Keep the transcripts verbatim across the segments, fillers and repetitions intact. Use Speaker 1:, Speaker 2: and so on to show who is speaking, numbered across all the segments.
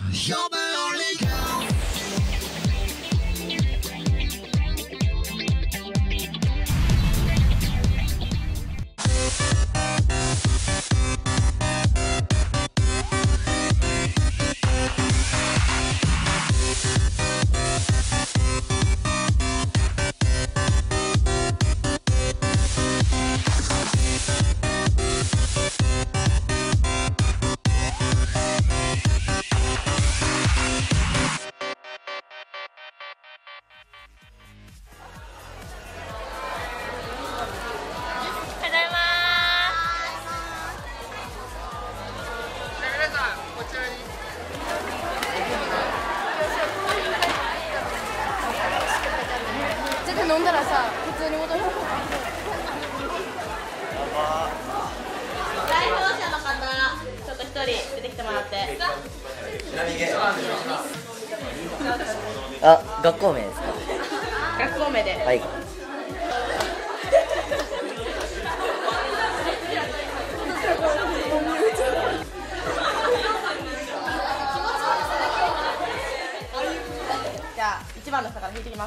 Speaker 1: 飲んだらさ、普通に戻る。
Speaker 2: 代表者の方、ちょっと一人出てきてもらって。
Speaker 3: あ、学校名ですか。
Speaker 2: 学校名で。
Speaker 3: はい。
Speaker 2: じゃあ一番の人から引いてきます。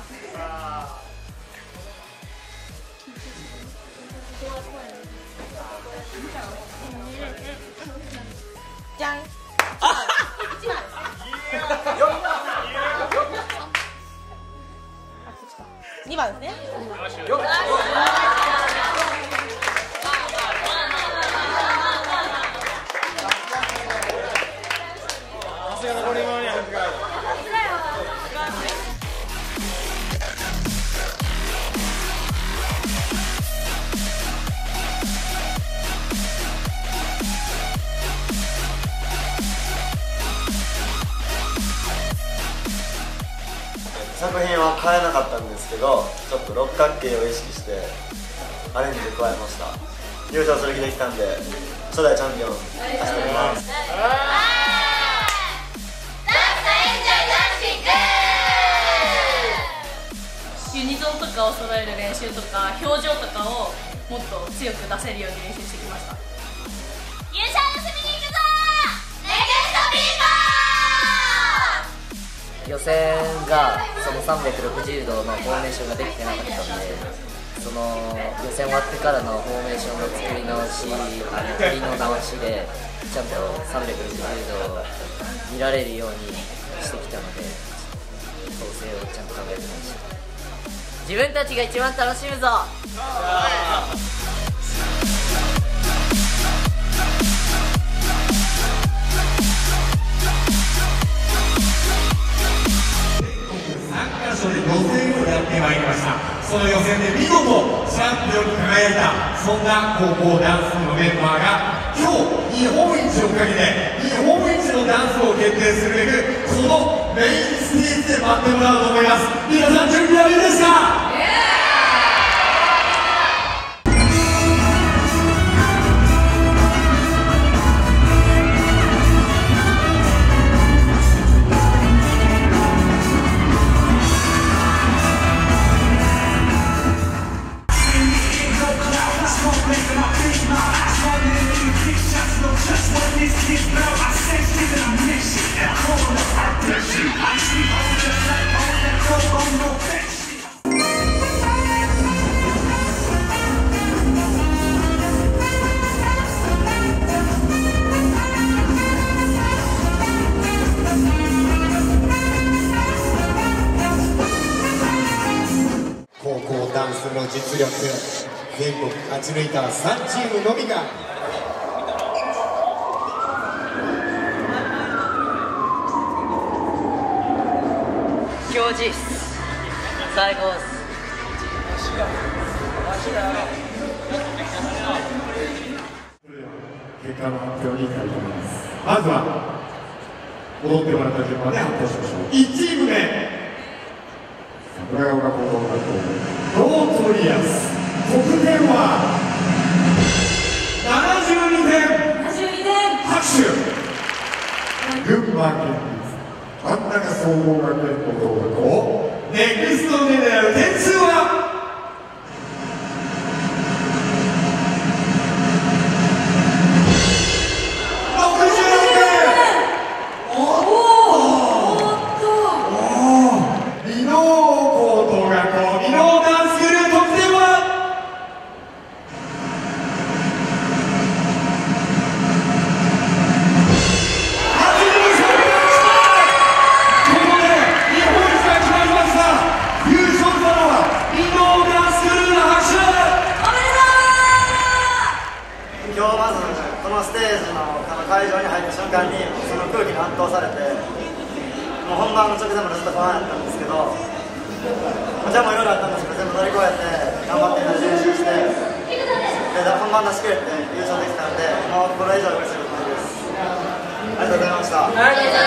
Speaker 2: じゃん。一番。二番ですね。
Speaker 4: 作品は変えなかったんですけど、ちょっと六角形を意識してアレンジで加えました。優勝する気できたんで、初代チャンピオンさせてもらいます。
Speaker 2: ユニゾンとかを揃える練習とか表情とかをもっと強く出せるように練習してきました。優勝盗みに行くぞー、ネクストビーバー。
Speaker 3: 予選がそのさんびゃくろくじゅうどのフォーメーションができてなかったんで、その予選終わってからのフォーメーションの作り直し、あの振りの直しでちゃんとさんびゃくろくじゅうど見られるようにしてきたので、構成をちゃんと考えてました。自分たちが一番楽しむぞ。
Speaker 5: 予選をやってまいりました。その予選で見事チャンピオンに輝いた、そんな高校ダンス部のメンバーが今日日本一をかけて日本一のダンスを決定するべく、このメインステージで待ってもらおうと思います。皆さん準備はいいですか？高校ダンスの実力、全国勝ち抜いたさんチームのみが
Speaker 3: 教授最高です。
Speaker 5: 結果の発表に行きたいと思います。まずは踊ってもらった順番で発表しましょう。いちチーム目、桜ヶ丘高等学校ロートリアス、得点はななじゅうにてん。ななじゅうにてん。拍手。群馬県立真ん中総合学園高等学校、ネクストミネラル点数はろくじゅうろくてん。おお、
Speaker 4: に圧倒されて、もう本番の直前までずっと不安やったんですけど、ジャンもいろいろあったんですけど全部乗り越えて頑張って練習して、で本番出し切れて優勝できたので、もうこれ以上嬉しいことないです。ありがとうございました。